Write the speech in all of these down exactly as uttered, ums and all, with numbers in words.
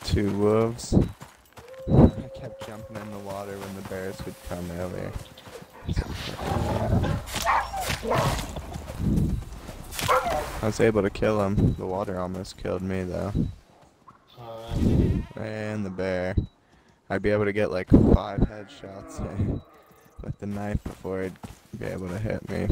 two wolves. I kept jumping in the water when the bears would come earlier. I was able to kill him. The water almost killed me though. Alright. And the bear. I'd be able to get like five headshots with the knife before he'd be able to hit me.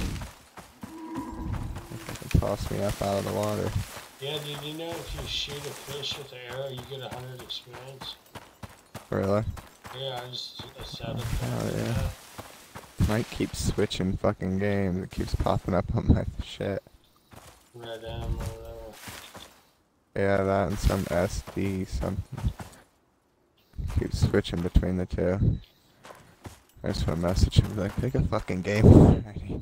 If it toss me up out of the water. Yeah, did you know if you shoot a fish with an arrow, you get a hundred experience? Really? Yeah, I just I set it. Oh yeah. Mike keeps switching fucking games. It keeps popping up on my shit. Red M or whatever. Yeah, that and some S D something. Keeps switching between the two. I just want to message him like, pick a fucking game already.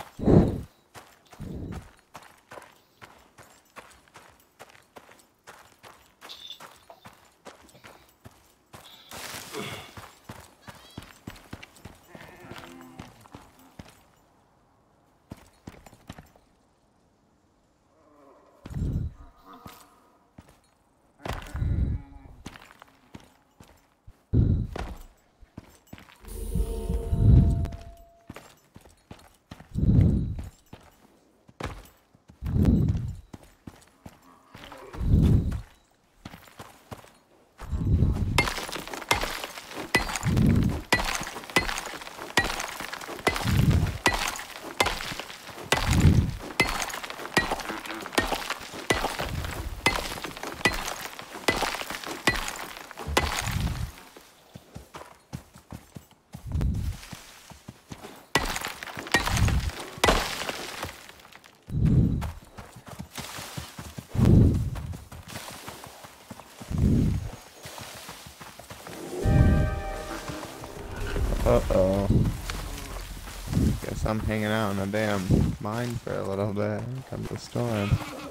Uh-oh. Guess I'm hanging out in a damn mine for a little bit. Here comes the storm.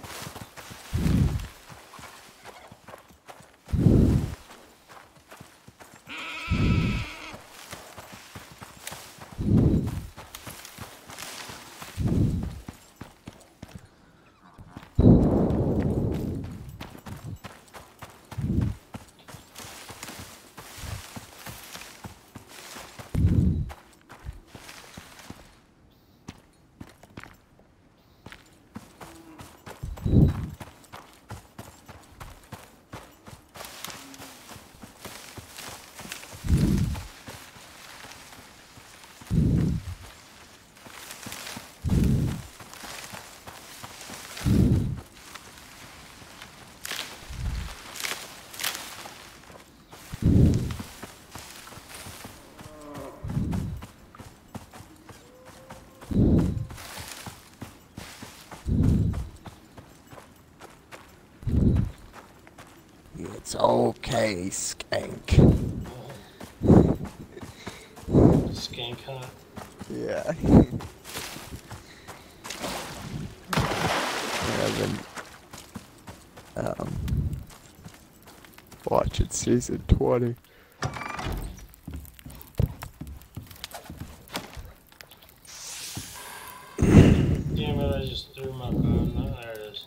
It's okay, skank. Skank hunt. Yeah. I've been um, watching season twenty. Damn it, I just threw my phone. Oh, there it is.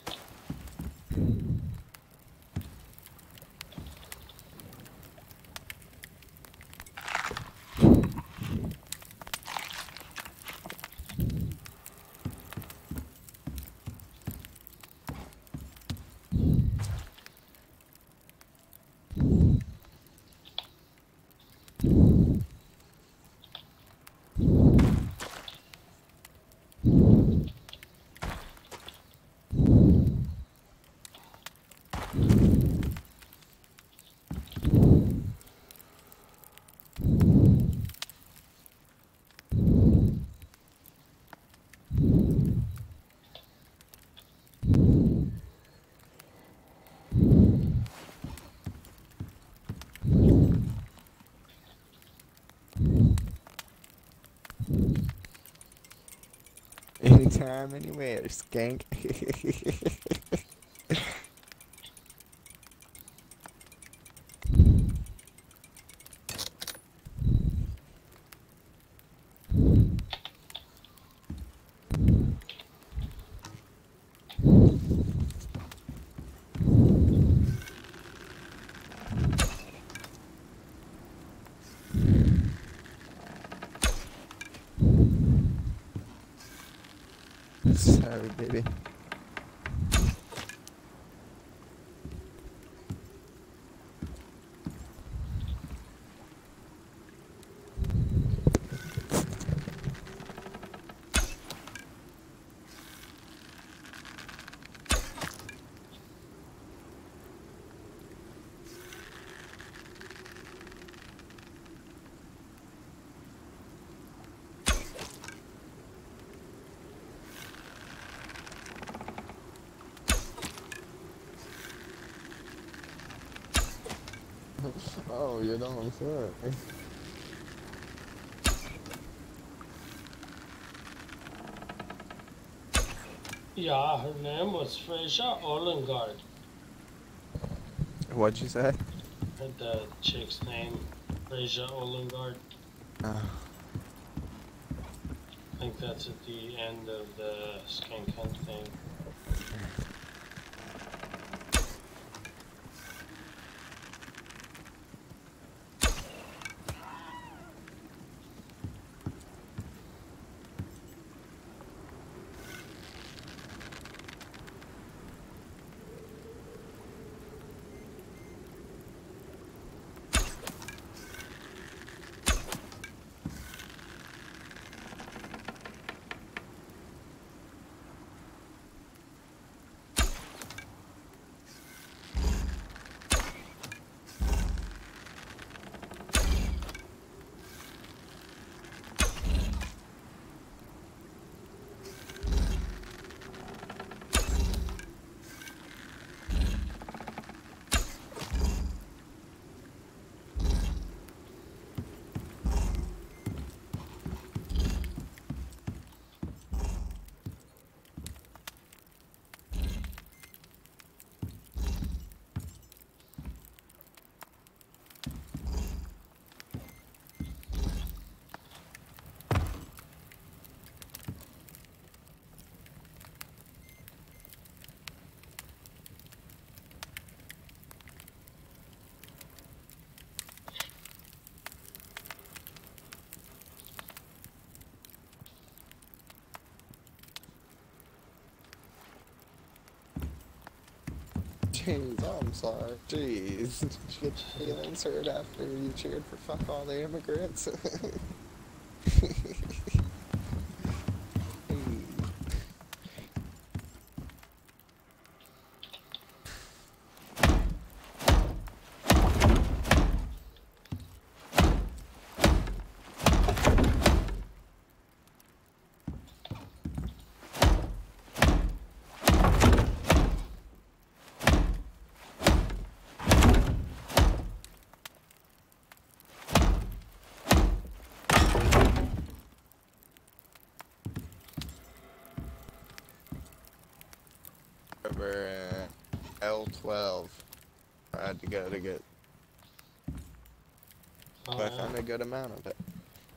Anytime, anywhere, skank. Sorry, baby. Oh, you don't say. Yeah, her name was Freja Olengard. What'd you say? The chick's name, Freja Olengard. Oh. I think that's at the end of the Skank Hunt thing. Jeez, I'm sorry. Jeez. Did you get your feelings hurt after you cheered for fuck all the immigrants? Over uh, L twelve. I had to go to get. Oh, But I yeah. found a good amount of it.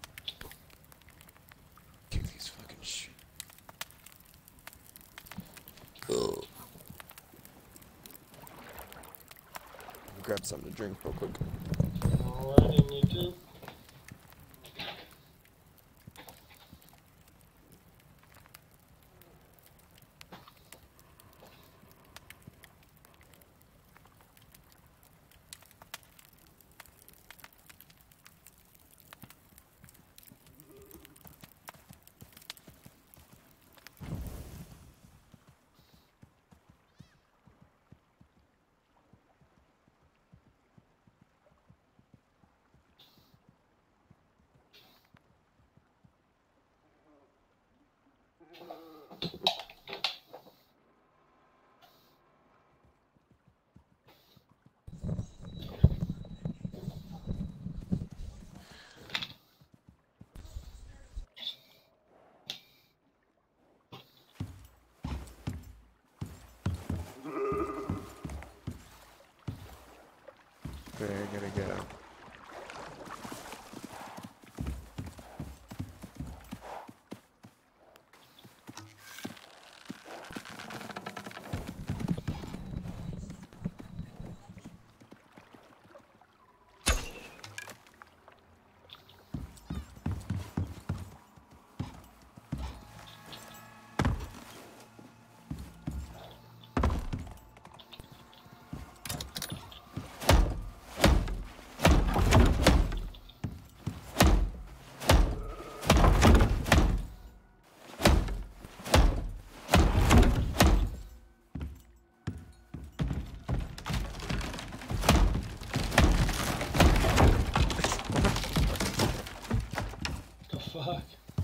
Kick these fucking shit. Ugh. Grab something to drink real quick. Alrighty, me too. Where are you gonna go? fuck?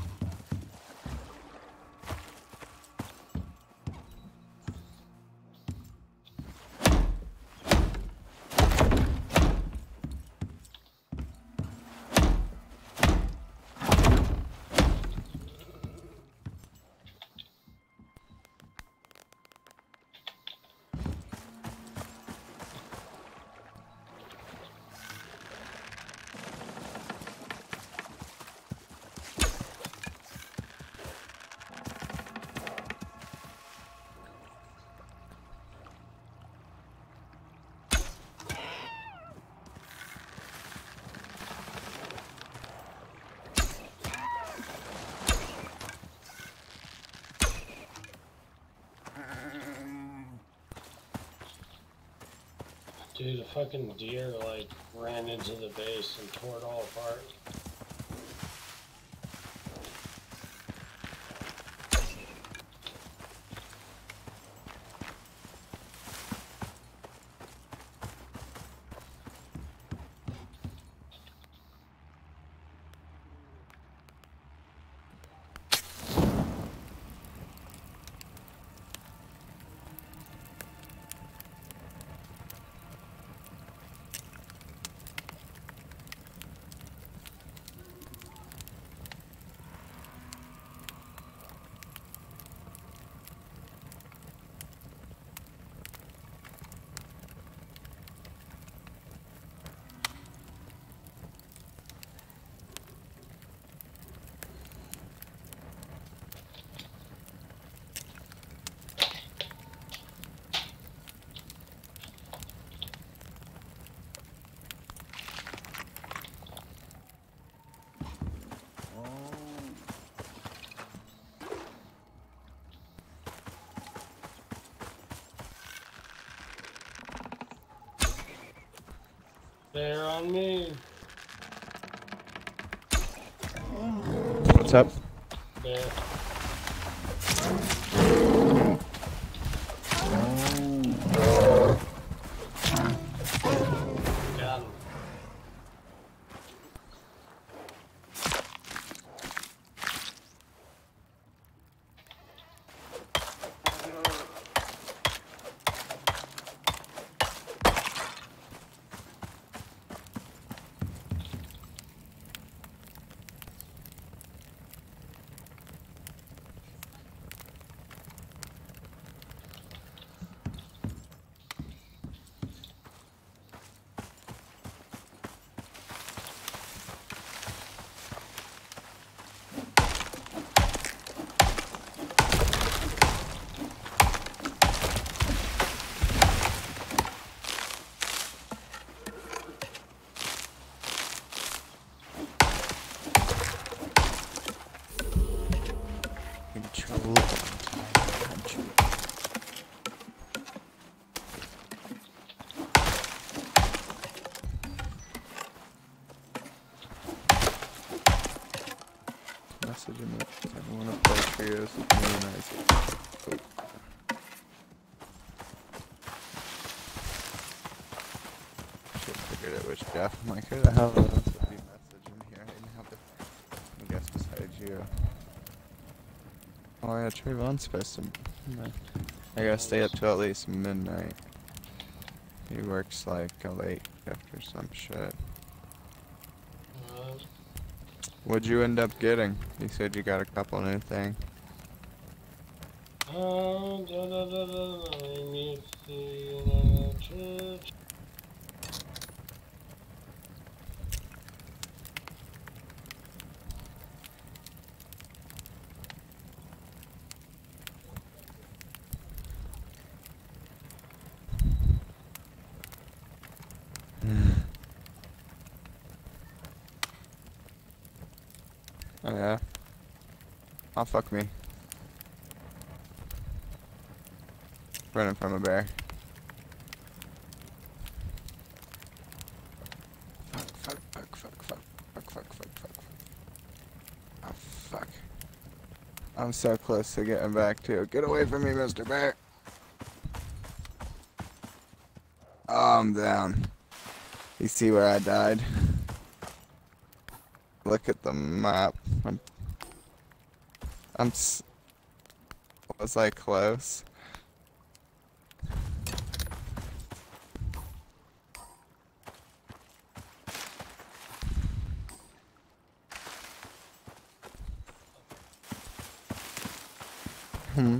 Dude, a fucking deer like ran into the base and tore it all apart. They're on me. What's up? There. Got him. Control. Message him that I want to play trios with me and Isaac. Oh. Shit, figured it was Jeff. I'm like, who the hell else would be messaging here? I didn't have to. I guess besides you. Oh yeah, Trayvon's supposed to. I gotta stay up till at least midnight. He works like a late shift or some shit. Uh, What'd you end up getting? You said you got a couple new things. uh, da, da, da, da, da, I need to see in a church. Oh yeah. Oh fuck me. Running from a bear. Fuck, fuck, fuck, fuck, fuck, fuck, fuck, fuck, fuck, fuck. Oh fuck. I'm so close to getting back to. Get away from me, Mister Bear. Oh, I'm down. You see where I died? Look at the map. I'm I'm s- was I close? Hmm.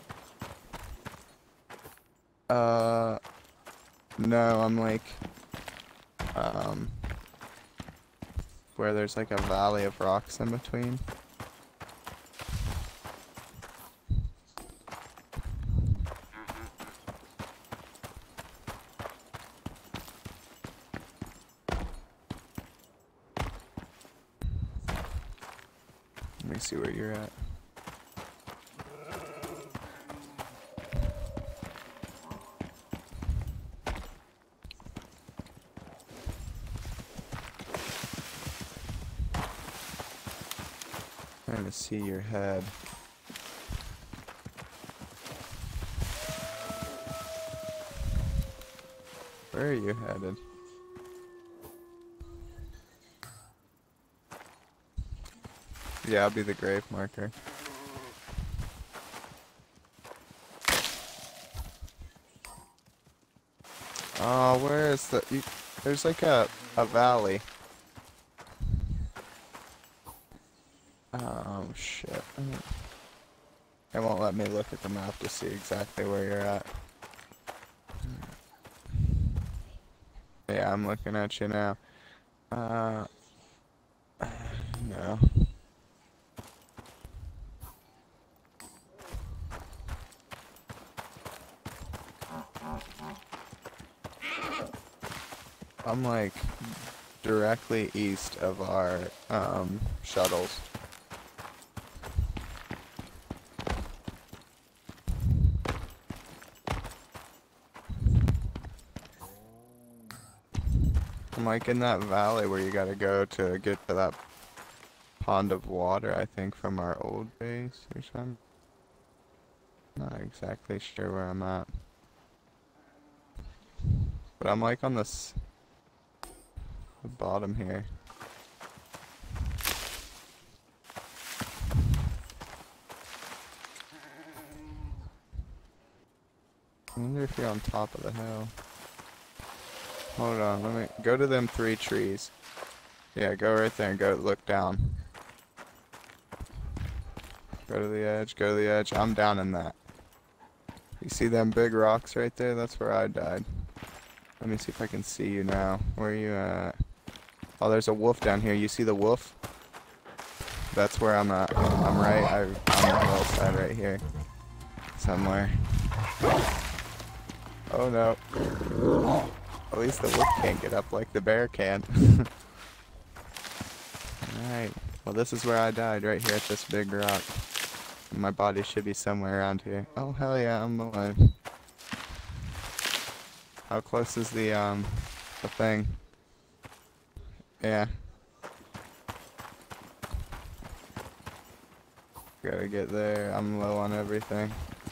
Uh, no, I'm like, um, where there's like a valley of rocks in between. Let me see where you're at. Trying to see your head. Where are you headed? Yeah, I'll be the grave marker. Oh, where is the... You, there's like a, a valley. Oh, shit. It won't let me look at the map to see exactly where you're at. Yeah, I'm looking at you now. Uh... No. I'm like directly east of our um, shuttles. I'm like in that valley where you gotta go to get to that pond of water, I think, from our old base or something. Not exactly sure where I'm at. But I'm like on this the bottom here. I wonder if you're on top of the hill. Hold on, let me go to them three trees. Yeah, go right there and go look down. Go to the edge, go to the edge. I'm down in that. You see them big rocks right there? That's where I died. Let me see if I can see you now. Where are you at? Oh, there's a wolf down here. You see the wolf? That's where I'm at. I'm right I, on the hillside right here. Somewhere. Oh no. At least the wolf can't get up like the bear can. Alright. Well, this is where I died, right here at this big rock. My body should be somewhere around here. Oh, hell yeah, I'm alive. How close is the, um, the thing? Yeah. Gotta get there. I'm low on everything.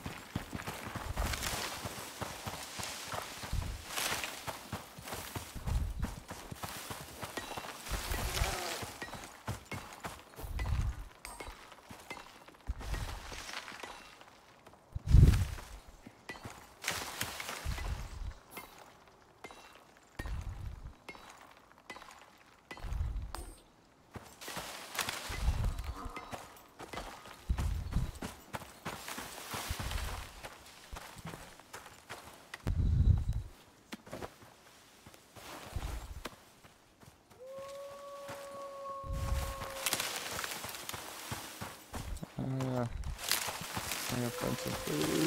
Uh, I'm gonna find some food.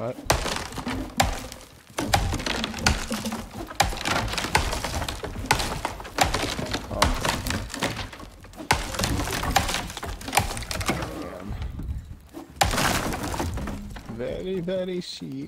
What? Very, very chic.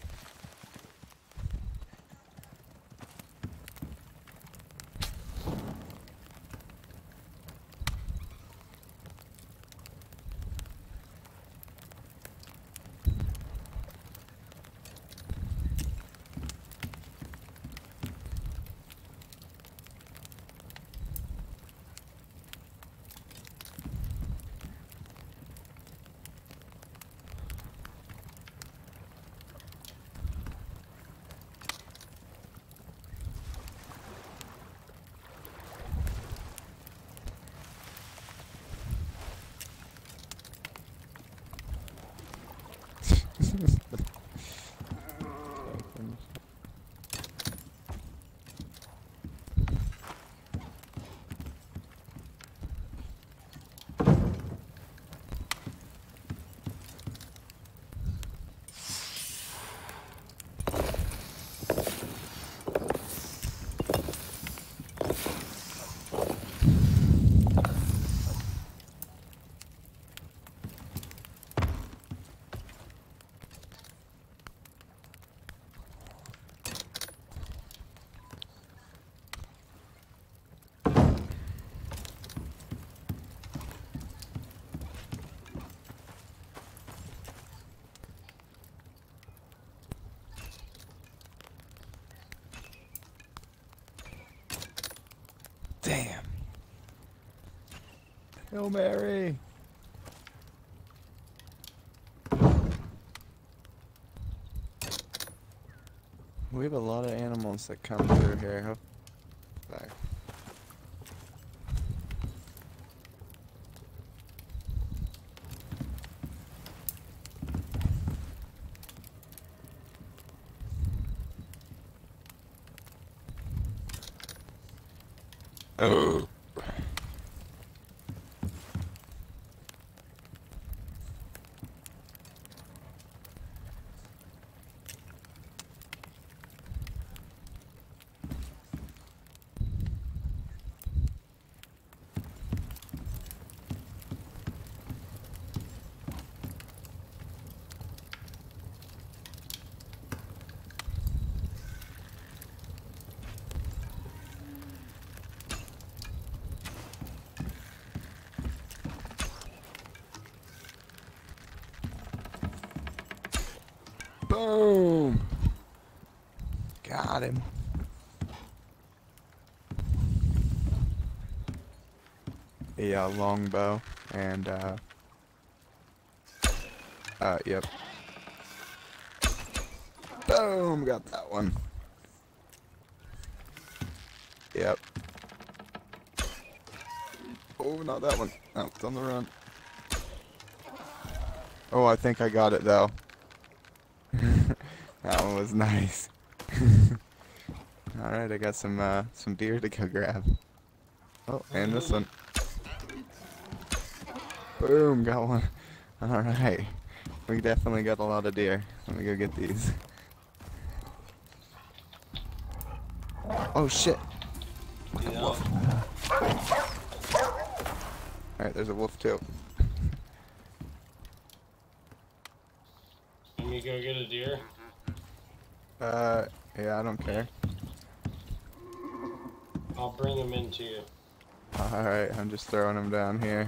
Damn. Hail Mary. We have a lot of animals that come through here. Hope back. Oh. Boom! Got him. Yeah, longbow and uh uh yep. Boom, got that one. Yep. Oh, not that one. Oh, it's on the run. Oh, I think I got it though. That one was nice. Alright, I got some uh, some deer to go grab. Oh, and this one. Boom, got one. Alright. We definitely got a lot of deer. Let me go get these. Oh shit. Yeah. Wolf. Alright, there's a wolf too. Let me go get a deer. Uh, yeah, I don't care. I'll bring him into you. Alright, I'm just throwing them down here.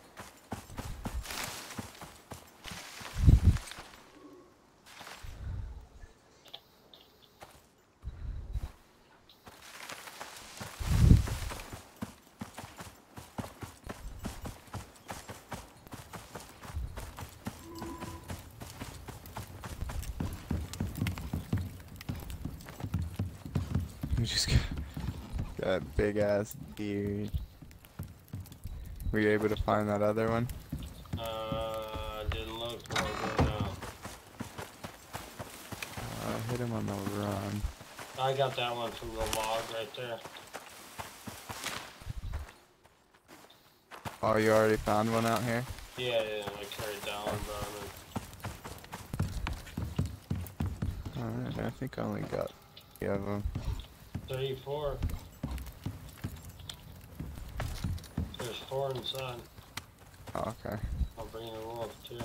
We just got, got big ass deer. Were you able to find that other one? Uh, didn't look for it now. Uh, hit him on the run. I got that one from the log right there. Oh, you already found one out here? Yeah, yeah, I carried that one, bro. Alright, I think I only got three of them. Three, four. There's four inside. Oh, okay. I'll bring the wolf too.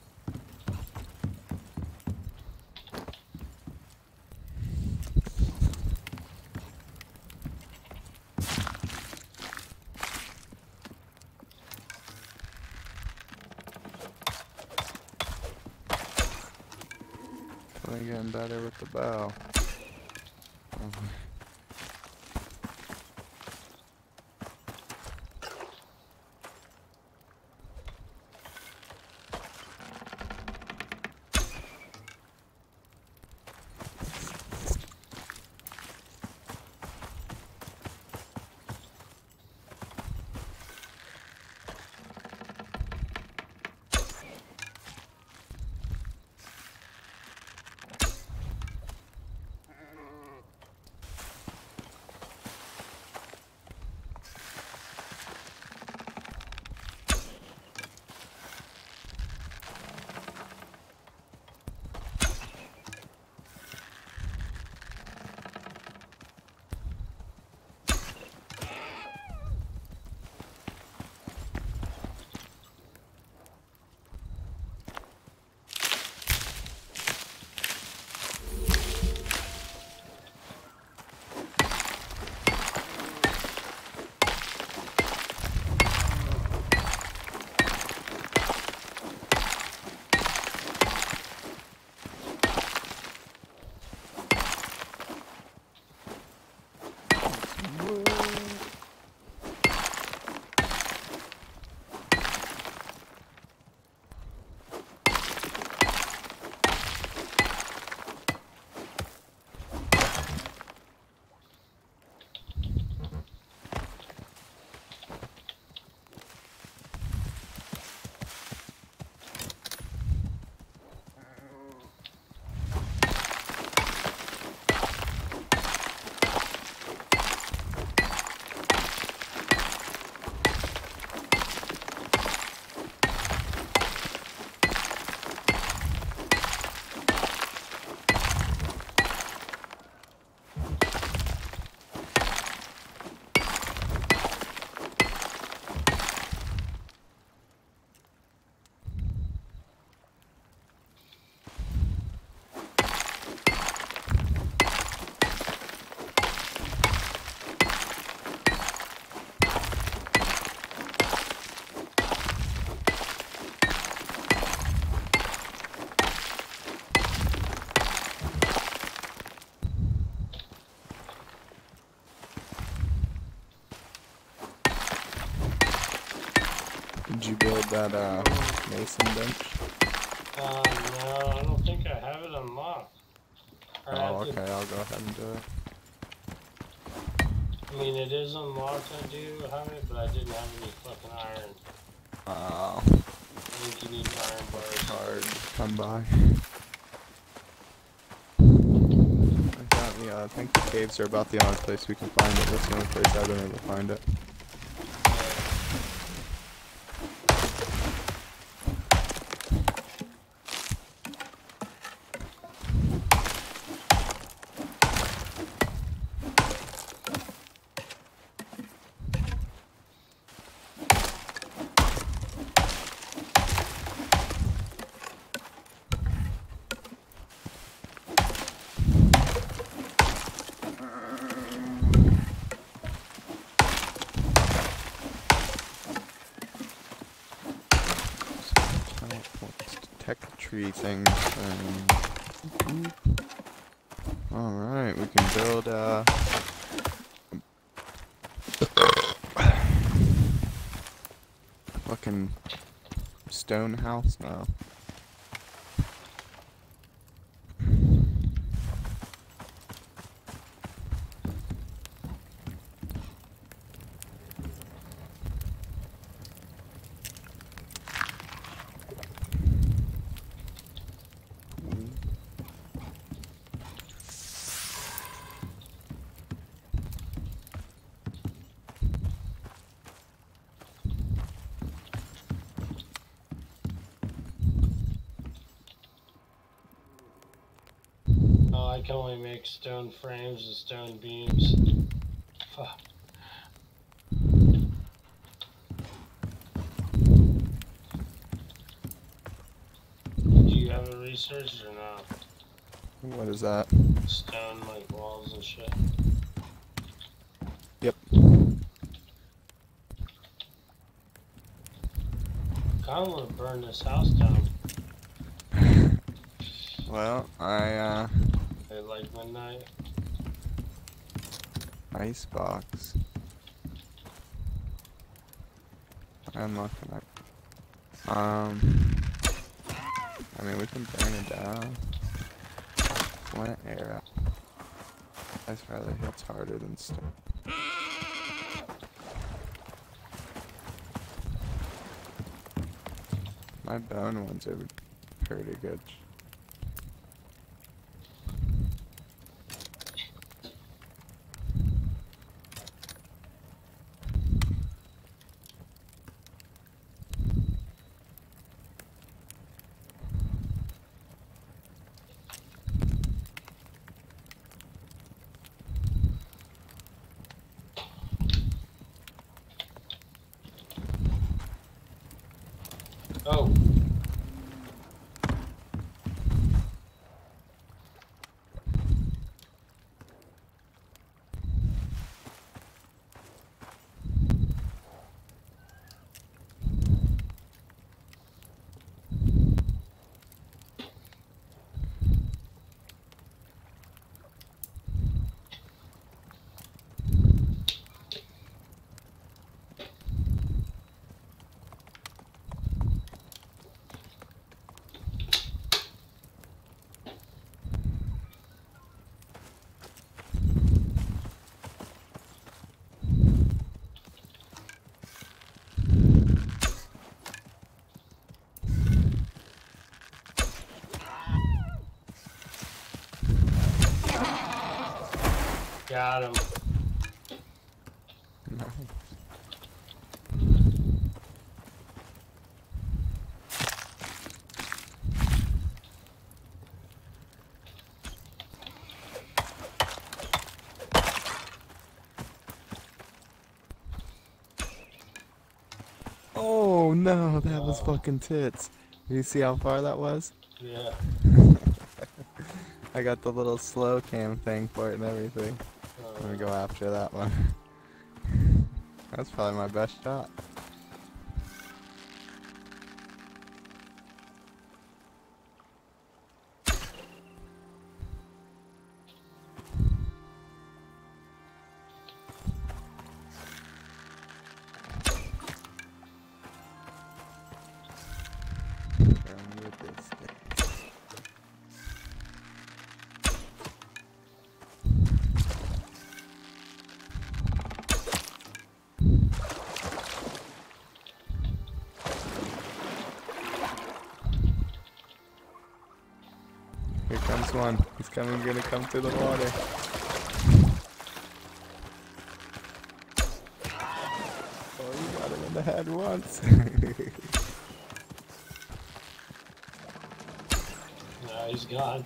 We're getting better with the bow. Oh. Did you build that uh, mason bench? Uh, no, I don't think I have it unlocked. Or I Oh, have to- okay, I'll go ahead and do it. I mean, it is unlocked, I do have it, but I didn't have any fucking iron. Oh, I think you need iron bars. hard to come by. I thought, yeah, I think the caves are about the only place we can find it. That's the only place I've been able to find it. Detect tree things. Um, Alright, we can build uh fucking stone house now. I can only make stone frames and stone beams. Fuck. Do you have a research or not? What is that? Stone, like walls and shit. Yep. I want to burn this house down Well, I, uh, at like midnight. icebox. I'm not gonna. Um, I mean, we can burn it down. Flint arrow. Ice rather hits harder than stone. My bone ones are pretty good. Oh. Got him. No. Oh no, that was Oh. fucking tits. You see how far that was? Yeah. I got the little slow cam thing for it and everything. I'm gonna go after that one. That's probably my best shot. Run with this thing. Here comes one. He's coming, gonna come through the water. Oh, you got him in the head once. No, he's gone.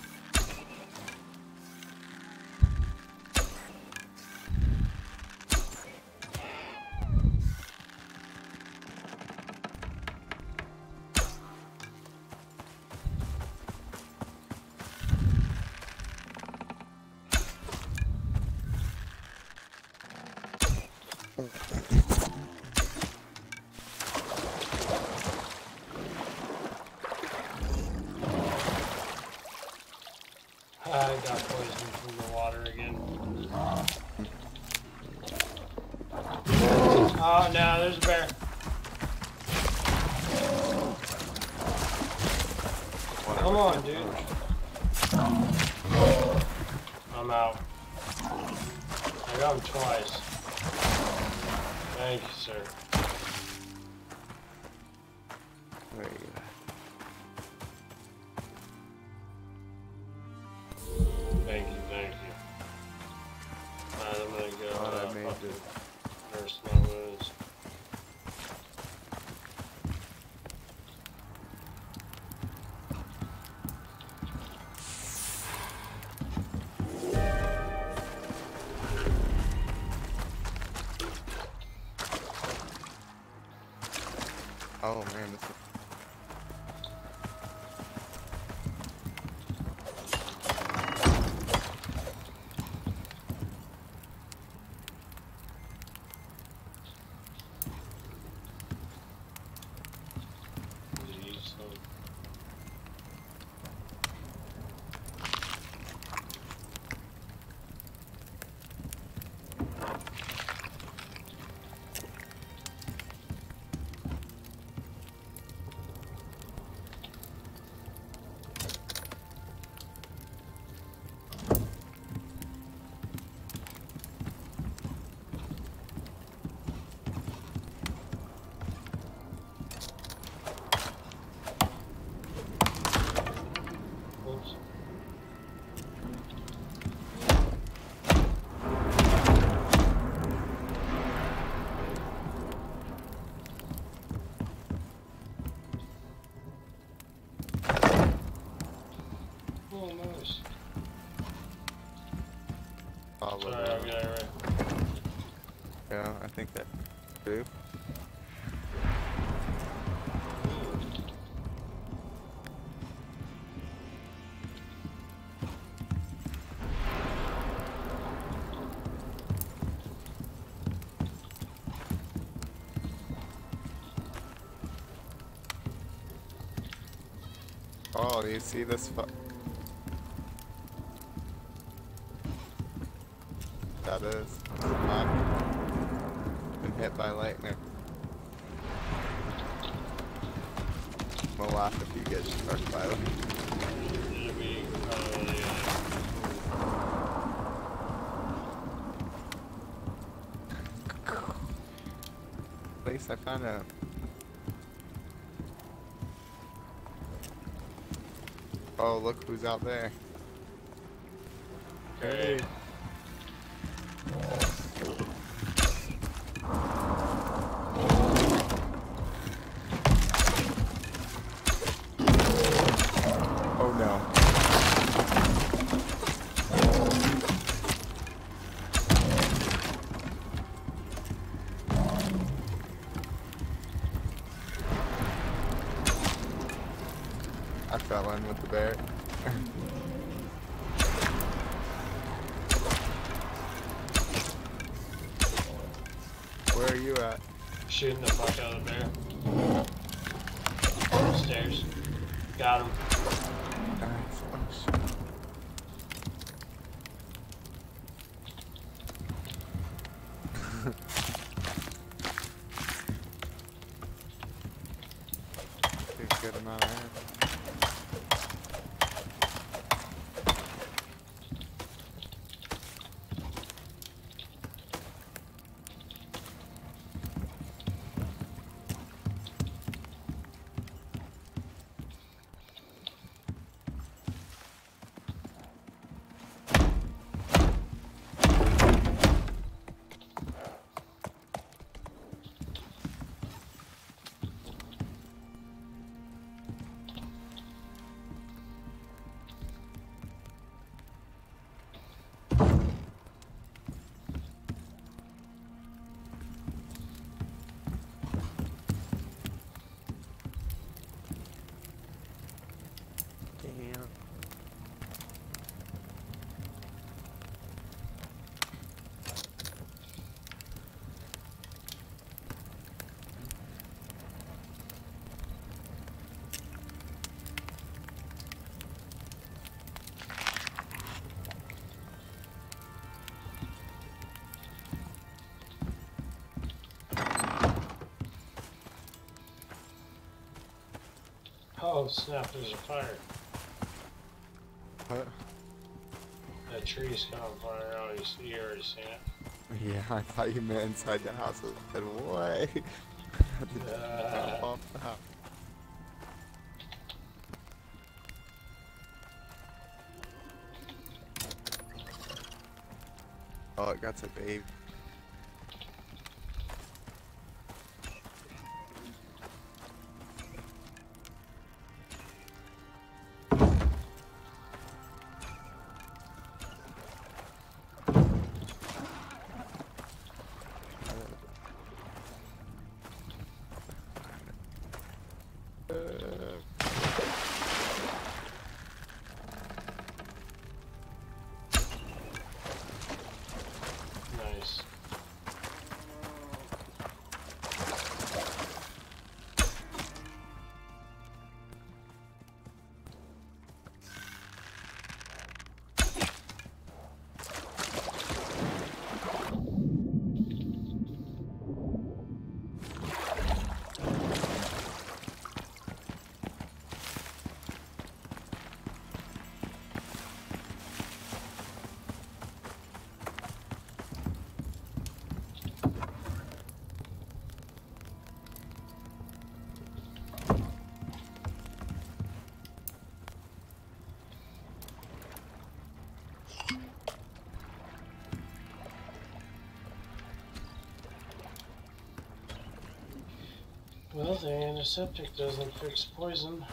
I got poisoned from the water again. Oh no, there's a bear. Come on, dude. I'm out. I got him twice. Thank you, sir. Where are you at? Thank you, thank you. Alright, I'm gonna go Thought I uh, made fucking it. nurse my wounds. Oh man, this is... Jeez, so oops. Oh, nice. Oh, Sorry, well, I've got it right. yeah, I think that... Boop. Oh, you see this fu- That is. Not been hit by lightning. We'll laugh if you get struck by lightning. It'll be probably, At least I found out. Oh, look who's out there. uh, okay. Oh no. I fell in with the bear. Where are you at? Shooting the fuck out of the bear. Upstairs. Got him. Nice. Oh shit. Take a good amount of ammo. Damn. Oh snap, there's a fire. What? That tree's caught on fire. Oh, you see, you already seen it. Yeah, I thought you meant inside the house. I said, what? Uh, Jump off the house. Oh, it got a baby. Well, the antiseptic doesn't fix poison.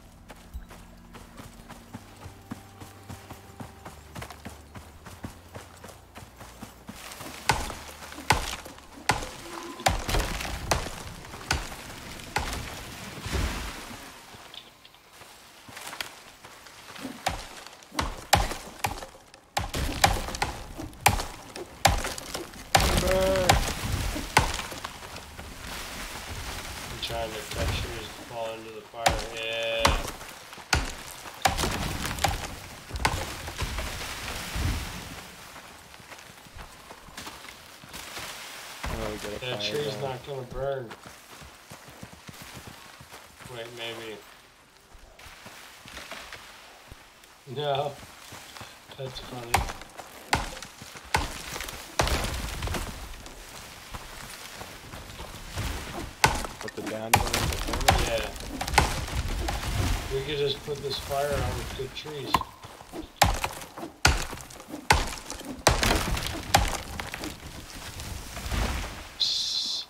Trying to catch trees to fall into the fire. Yeah. Oh, we get a That fire tree's going. not gonna burn. Wait, maybe. No. That's funny. Put the down one in the corner. Yeah. We could just put this fire out with good trees. Psst.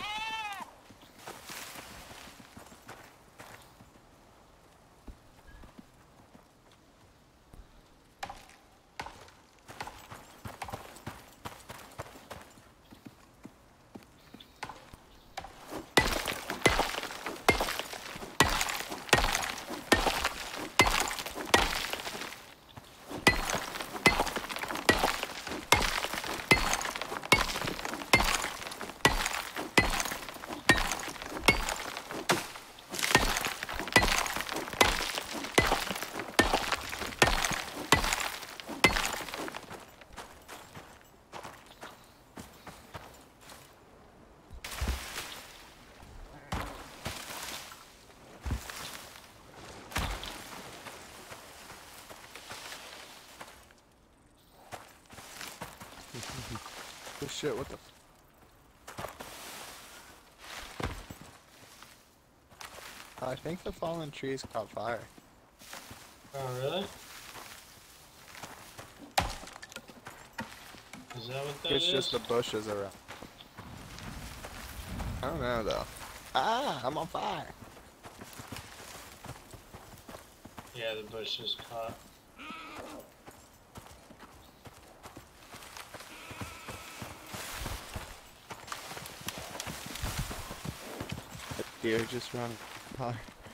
Oh shit, what the f- I think the fallen trees caught fire. Oh, really? Is that what that It's is? just the bushes around. I don't know though. Ah, I'm on fire. Yeah, the bush is caught. The deer just run by.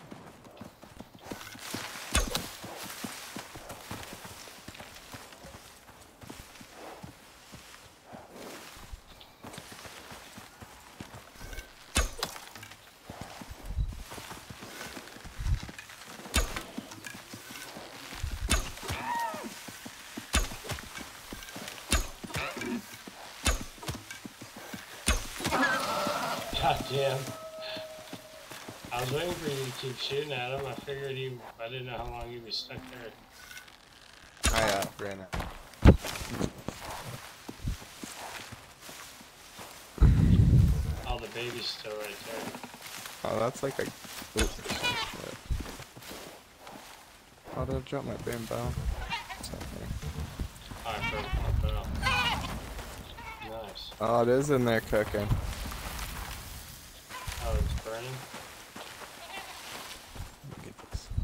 God damn. I was waiting for you to keep shooting at him. I figured you, I didn't know how long you'd be stuck there. I uh, ran out. Oh, the baby's still right there. Oh, that's like a. Oop, shit. Oh, did I drop my bimbo? It's okay. Oh, I broke my bow. Nice. Oh, it is in there cooking. Oh, it's burning? Let me get this.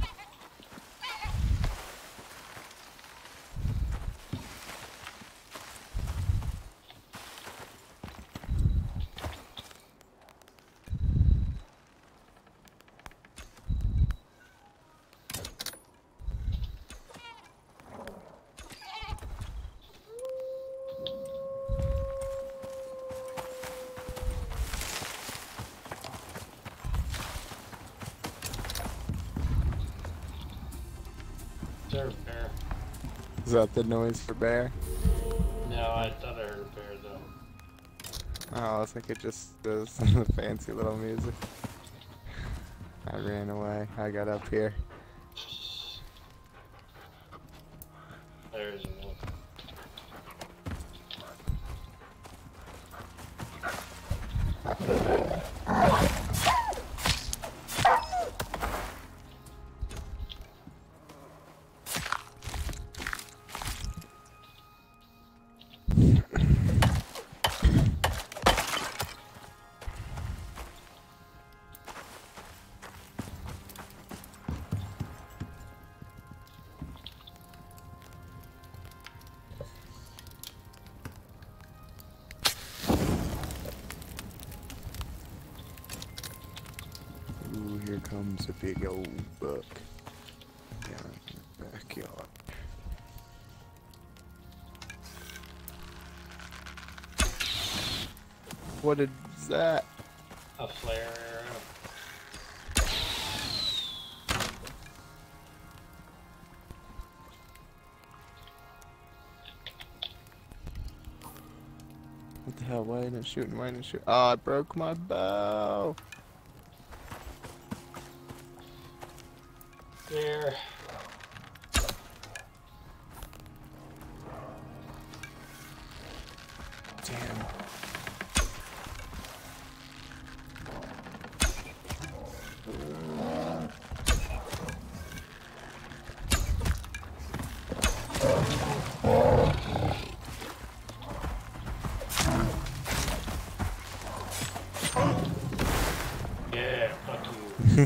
Is there a bear? Is that the noise for bear? No, I thought I heard a bear though. Oh, I think it just does the fancy little music. I ran away. I got up here. There's one. Here comes a big old buck down in the backyard. What is that? A flare arrow. What the hell? Why ain't it shooting? Why ain't it shooting? Oh, I broke my bow. There. Damn. Yeah, fuck you.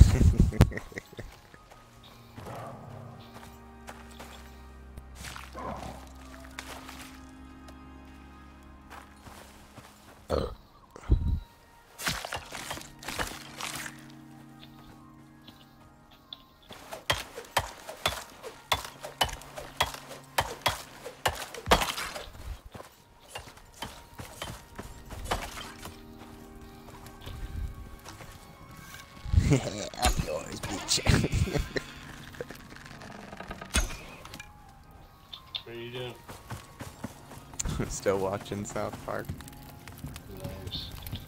I'm yours, bitch. What are you doing? Still watching South Park. Nice.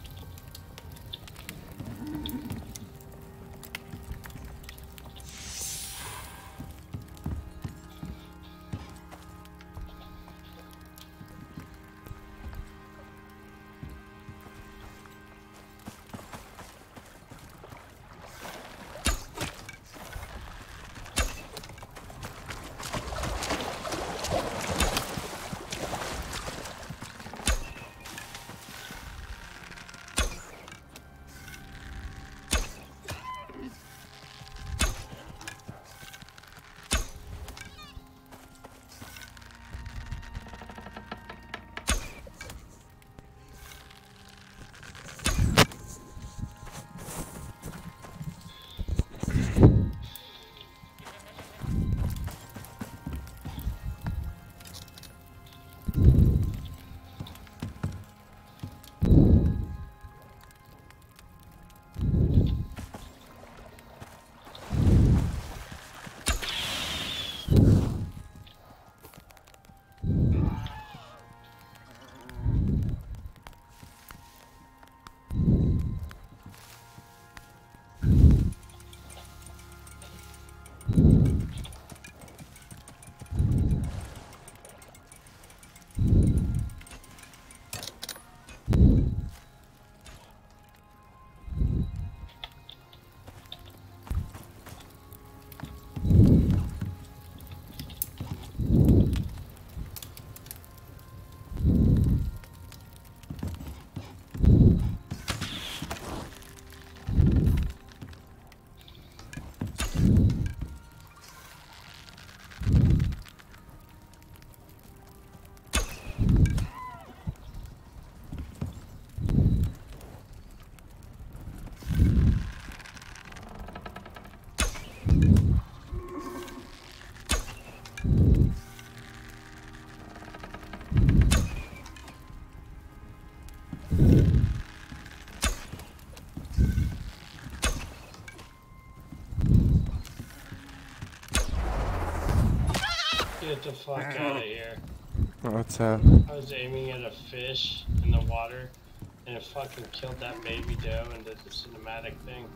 Get the fuck out of here. What's up? I was aiming at a fish in the water and it fucking killed that baby doe and did the cinematic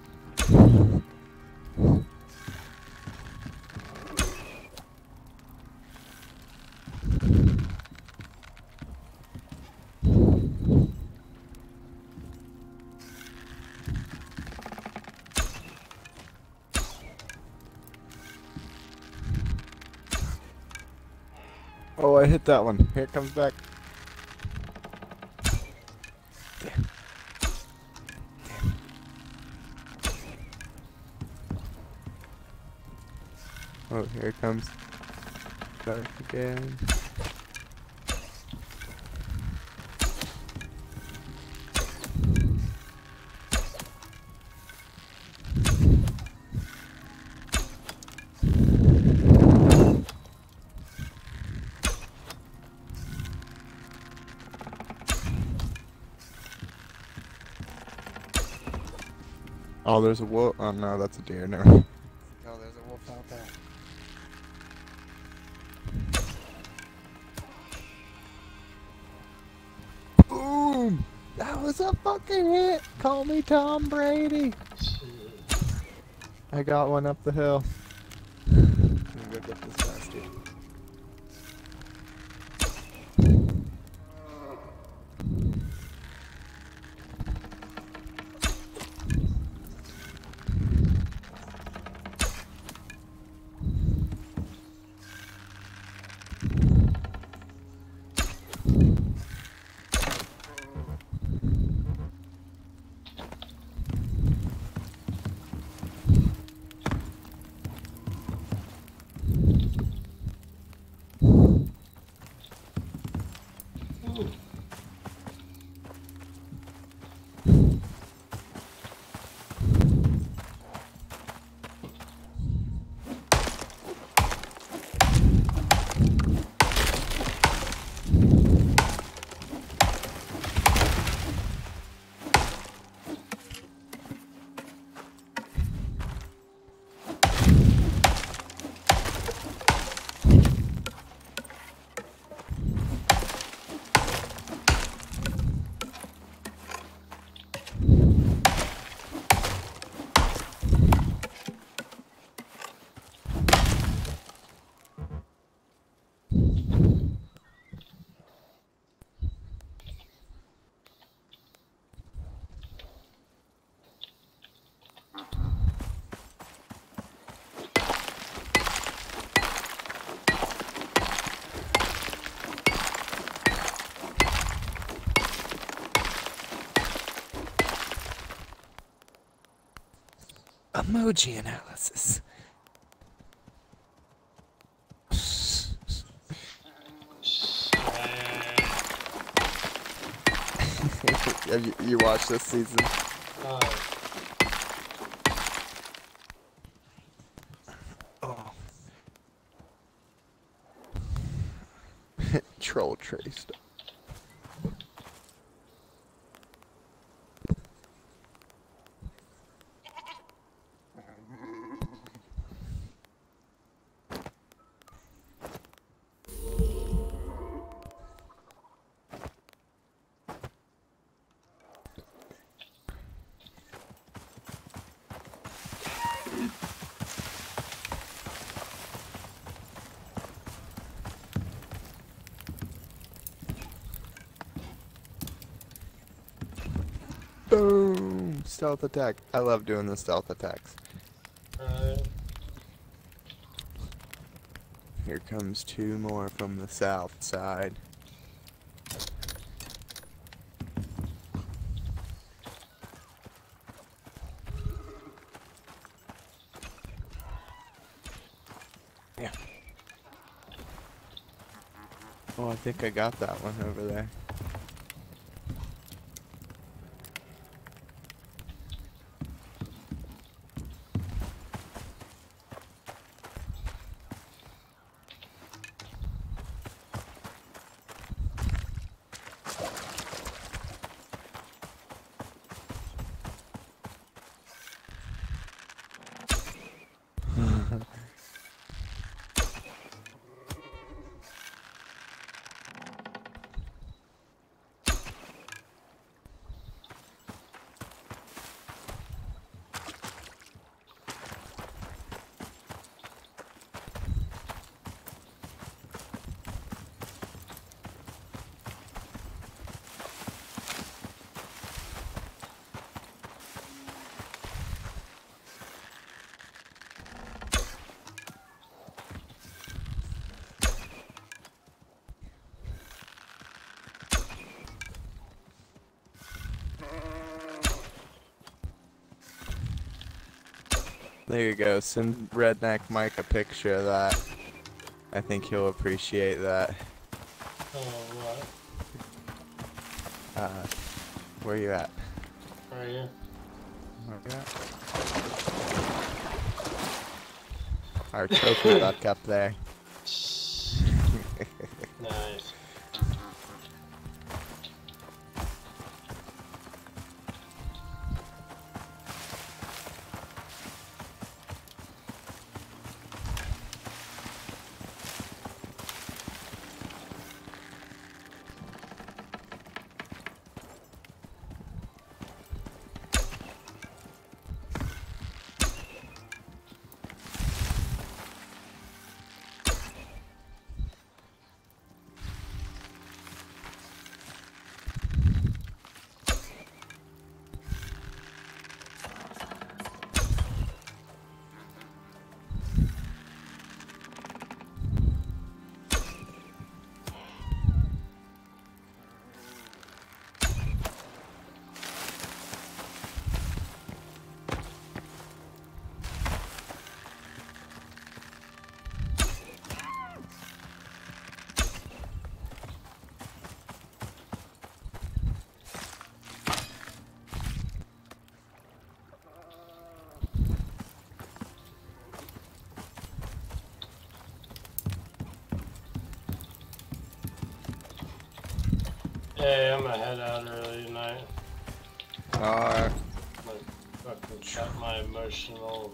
thing. Oh, I hit that one. Here it comes back. Damn. Damn. Oh, here it comes. Dark again. Oh, there's a wolf. Oh no, that's a deer. Never mind. Oh, there's a wolf out there. Boom! That was a fucking hit! Call me Tom Brady! I got one up the hill. I'm gonna go get this bastard. Emoji analysis. Have you, you watched this season? Uh, Oh. Troll traced. Boom! Stealth attack. I love doing the stealth attacks. uh, Here comes two more from the south side. Yeah. Oh, I think I got that one over there. There you go. Send Redneck Mike a picture of that. I think he'll appreciate that. oh, what? Uh, where you at? Right here. Where you at? Our trophy duck up there. Nice. are. Like, fucking cut my emotional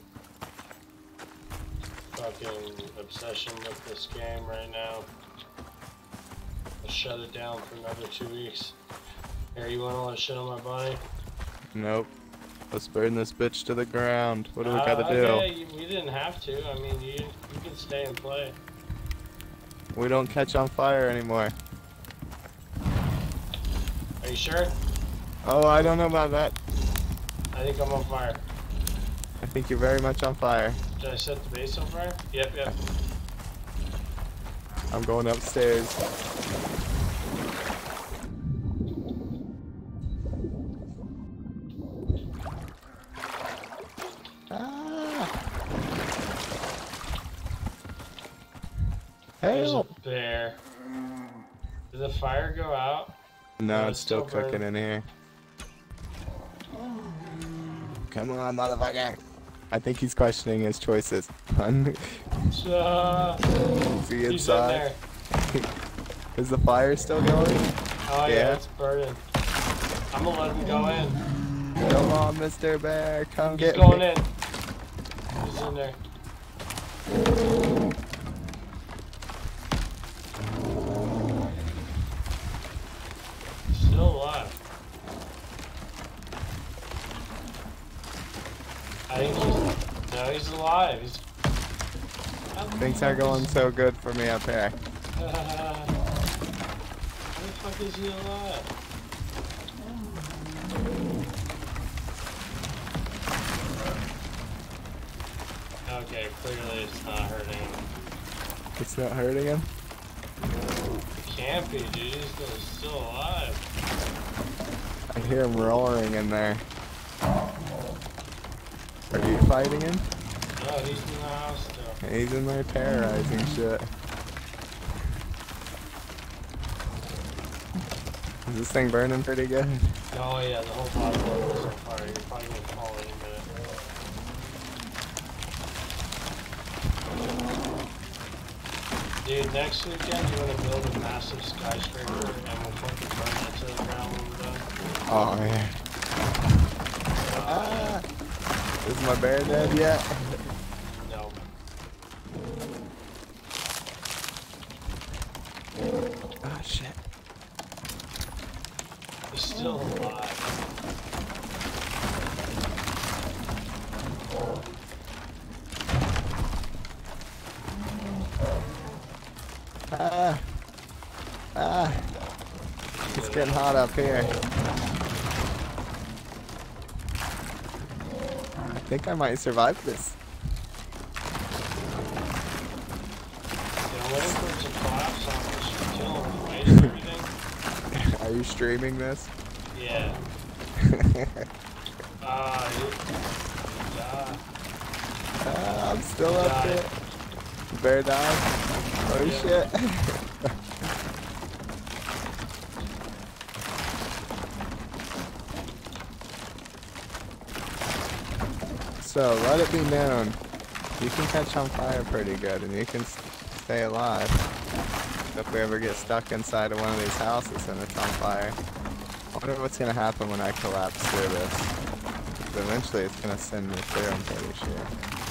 fucking obsession with this game right now. I'll shut it down for another two weeks. Here, you want all that shit on my body? Nope. Let's burn this bitch to the ground. What do we Uh, gotta do? okay, you, you didn't have to. I mean, you you can stay and play. We don't catch on fire anymore. Are you sure? Oh, I don't know about that. I think I'm on fire. I think you're very much on fire. Did I set the base on fire? Yep, yep. I'm going upstairs. Ah. There's a Help! bear. Did the fire go out? No, No, it's still it's still cooking in here. Come on, motherfucker! I think he's questioning his choices. Uh, Is he he's in inside? there. Is the fire still going? Oh yeah, Yeah. it's burning. I'm gonna let him go in. Come on, Mister Bear, come He's get going me. in. He's in there. Still alive. I think he's no, he's alive. He's Things are going so good for me up here. How the fuck is he alive? Okay, clearly it's not hurting him. It's not hurting him? Can't be, dude. He's still, still alive. I hear him roaring in there. Are you fighting him? No, he's in the house still. He's in there terrorizing shit. Is this thing burning pretty good? Oh yeah, the whole bottom level is on fire. You're probably gonna fall any minute. Dude, next weekend you wanna build a massive skyscraper and we'll fucking burn it to the ground when we're done. Oh yeah. Ah! Is my bear dead yet? No. Oh shit. He's still alive. Ah! Ah! It's getting hot up here. I think I might survive this. Yeah, I'm waiting for it to collapse on us. You kill him, right? And everything. Are you streaming this? Yeah. Ah, you. Ah. Ah, I'm still He up died. here. Bear died? Oh Yeah. shit. So, let it be known, you can catch on fire pretty good and you can s- stay alive. If we ever get stuck inside of one of these houses and it's on fire. I wonder what's gonna happen when I collapse through this. 'Cause eventually it's gonna send me through, I'm pretty sure.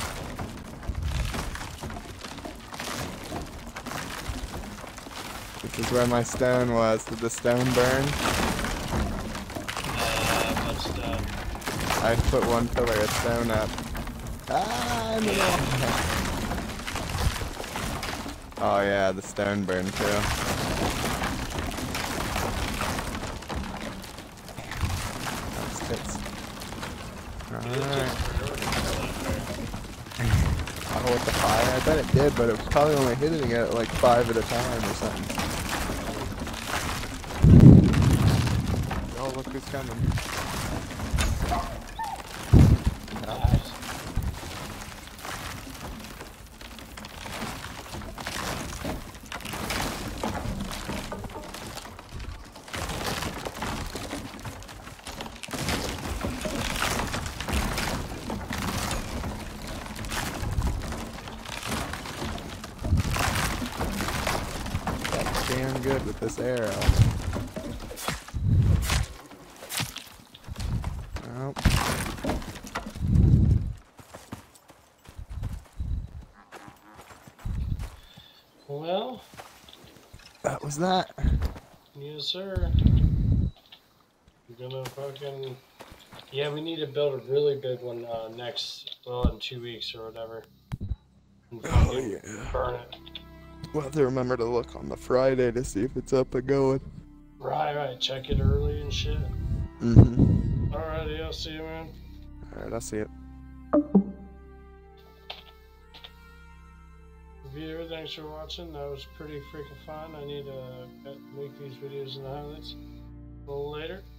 This is where my stone was. Did the stone burn? Uh, but still. I put one pillar of stone up. Ah, in the middle. Oh yeah, the stone burned too. That's tits. Alright. Oh, with the fire? I bet it did, but it was probably only hitting it like five at a time or something. Oh, look who's coming. Nice. That's damn good with this arrow. was that? Yes, sir. We're gonna fucking... Yeah, we need to build a really big one uh, next, well, in two weeks or whatever. And Oh, fucking yeah. burn it. We'll have to remember to look on the Friday to see if it's up and going. Right, right. Check it early and shit. Mm-hmm. Alrighty, I'll see you, man. Alright, I'll see it. Viewer, thanks for watching. That was pretty freaking fun. I need to make these videos in the highlights a little later.